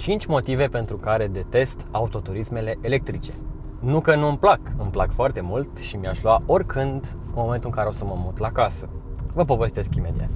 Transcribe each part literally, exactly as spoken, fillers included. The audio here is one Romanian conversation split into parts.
cinci motive pentru care detest autoturismele electrice. Nu că nu îmi plac, îmi plac foarte mult și mi-aș lua oricând în momentul în care o să mă mut la casă. Vă povestesc imediat.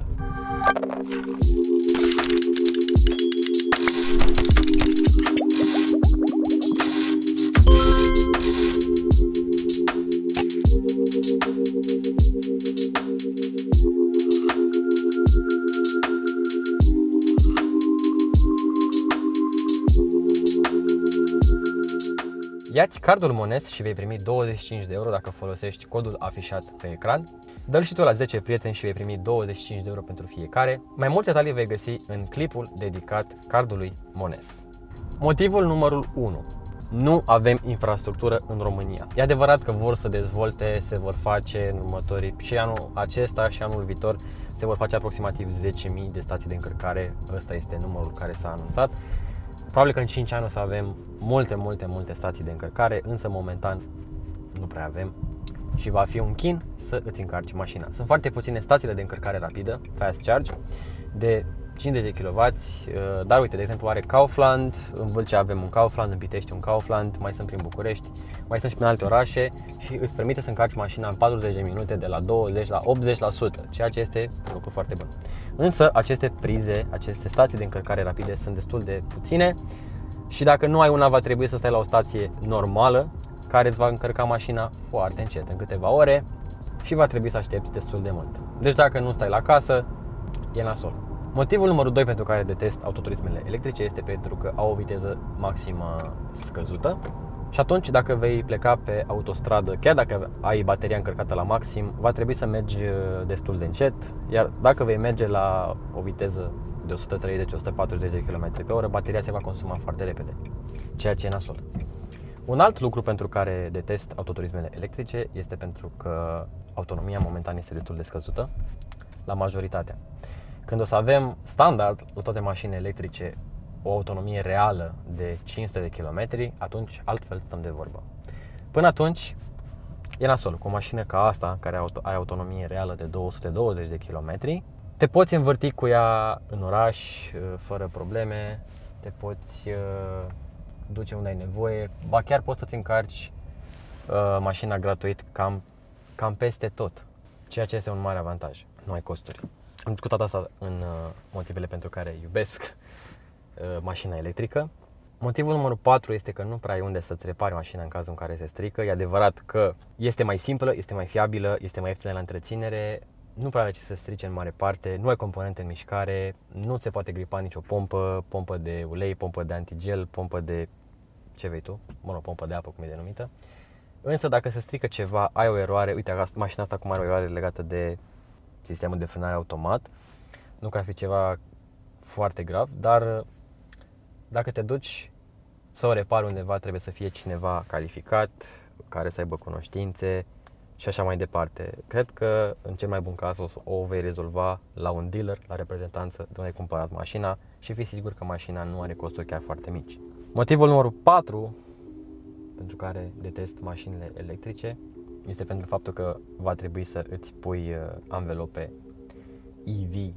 Ia-ți cardul Mones și vei primi douăzeci și cinci de euro dacă folosești codul afișat pe ecran. Dă-l și tu la zece prieteni și vei primi douăzeci și cinci de euro pentru fiecare. Mai multe detalii vei găsi în clipul dedicat cardului Mones. Motivul numărul unu. Nu avem infrastructură în România. E adevărat că vor să dezvolte, se vor face în următorii și anul acesta și anul viitor se vor face aproximativ zece mii de stații de încărcare. Ăsta este numărul care s-a anunțat. Probabil că în cinci ani o să avem multe, multe, multe stații de încărcare, însă momentan nu prea avem și va fi un chin să îți încarci mașina. Sunt foarte puține stațiile de încărcare rapidă, fast charge, de cincizeci de kilowați, dar uite, de exemplu are Kaufland, în Vâlcea avem un Kaufland, în Pitești un Kaufland, mai sunt prin București, mai sunt și prin alte orașe și îți permite să încarci mașina în patruzeci de minute de la douăzeci la optzeci la sută, ceea ce este un lucru foarte bun. Însă aceste prize, aceste stații de încărcare rapide sunt destul de puține și dacă nu ai una va trebui să stai la o stație normală care îți va încărca mașina foarte încet, în câteva ore și va trebui să aștepți destul de mult. Deci dacă nu stai la casă, e nasol. Motivul numărul doi pentru care detest autoturismele electrice este pentru că au o viteză maximă scăzută și atunci dacă vei pleca pe autostradă, chiar dacă ai bateria încărcată la maxim, va trebui să mergi destul de încet, iar dacă vei merge la o viteză de o sută treizeci - o sută patruzeci de kilometri pe oră, bateria se va consuma foarte repede, ceea ce e nasol. Un alt lucru pentru care detest autoturismele electrice este pentru că autonomia momentan este destul de scăzută la majoritatea. Când o să avem standard la toate mașinile electrice o autonomie reală de cinci sute de kilometri, atunci altfel stăm de vorbă. Până atunci e nasol. Cu o mașină ca asta, care are autonomie reală de două sute douăzeci de kilometri, te poți învârti cu ea în oraș fără probleme, te poți duce unde ai nevoie, ba chiar poți să-ți încarci uh, mașina gratuit cam, cam peste tot, ceea ce este un mare avantaj. Nu ai costuri. Am discutat asta în uh, motivele pentru care iubesc uh, mașina electrică. Motivul numărul patru este că nu prea ai unde să-ți repari mașina în cazul în care se strică. E adevărat că este mai simplă, este mai fiabilă, este mai ieftină la întreținere, nu prea are ce să strice în mare parte, nu ai componente în mișcare, nu se poate gripa nicio pompă, pompă de ulei, pompă de antigel, pompă de ce vei tu, mă rog, pompă de apă cum e denumită. Însă dacă se strică ceva, ai o eroare, uite, mașina asta acum are o eroare legată de sistemul de frânare automat, nu că ar fi ceva foarte grav, dar dacă te duci să o repari undeva, trebuie să fie cineva calificat, care să aibă cunoștințe și așa mai departe. Cred că în cel mai bun caz o, o vei rezolva la un dealer, la reprezentanță de unde ai cumpărat mașina și fii sigur că mașina nu are costuri chiar foarte mici. Motivul numărul patru pentru care detest mașinile electrice este pentru faptul că va trebui să îți pui anvelope E V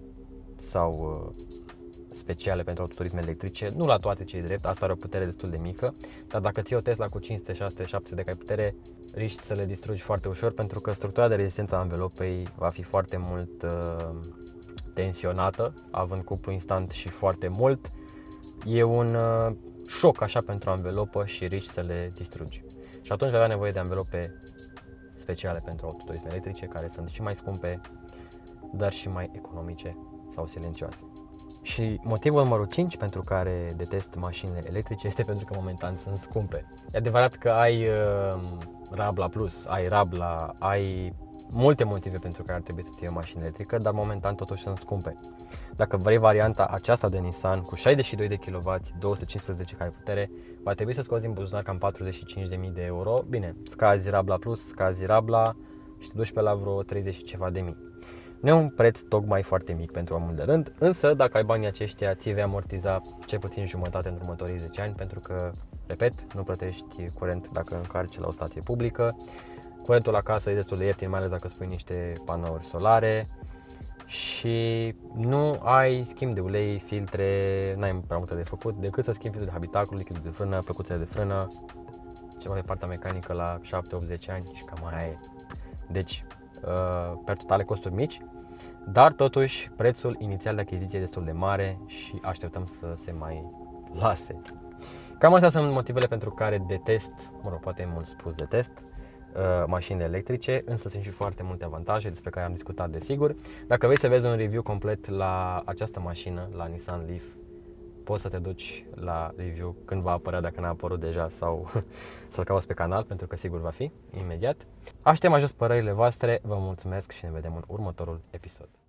sau speciale pentru autoturisme electrice. Nu la toate, ce-i drept, asta are o putere destul de mică, dar dacă ții o Tesla cu cinci sute, șase sute, șapte sute de cai putere, riști să le distrugi foarte ușor pentru că structura de rezistență a anvelopei va fi foarte mult uh, tensionată, având cuplu instant și foarte mult. E un uh, șoc așa pentru anvelopă și riști să le distrugi. Și atunci vei avea nevoie de anvelope speciale pentru autoturisme electrice, care sunt și mai scumpe, dar și mai economice sau silențioase. Și motivul numărul cinci pentru care detest mașinile electrice este pentru că momentan sunt scumpe. E adevărat că ai uh, Rabla Plus, ai Rabla, ai multe motive pentru care ar trebui să ții o mașină electrică, dar momentan totuși sunt scumpe. Dacă vrei varianta aceasta de Nissan cu șaizeci și doi de kilowați, două sute cincisprezece cai putere, va trebui să scoți din buzunar cam patruzeci și cinci de mii de euro. Bine, scazi Rabla Plus, scazi Rabla și te duci pe la vreo treizeci și ceva de mii. Nu e un preț tocmai foarte mic pentru omul de rând, însă dacă ai banii aceștia, ți vei amortiza cel puțin jumătate în următorii zece ani, pentru că, repet, nu plătești curent dacă încarci la o stație publică. Curentul la casă e destul de ieftin, mai ales dacă spui niște panouri solare și nu ai schimb de ulei, filtre, n-ai prea multe de făcut decât să schimbi filtrul de habitacul, lichidul de frână, plăcuțele de frână, ceva de partea mecanică la șapte opt zece ani și cam aia e. Deci, per totale costuri mici, dar totuși prețul inițial de achiziție e destul de mare și așteptăm să se mai lase. Cam astea sunt motivele pentru care detest, mă rog, poate e mult spus detest, mașinile electrice, însă sunt și foarte multe avantaje despre care am discutat desigur. Dacă vrei să vezi un review complet la această mașină, la Nissan Leaf, poți să te duci la review când va apărea, dacă n-a apărut deja, sau să-l cauți pe canal, pentru că sigur va fi imediat. Aștept mai jos părerile voastre, vă mulțumesc și ne vedem în următorul episod.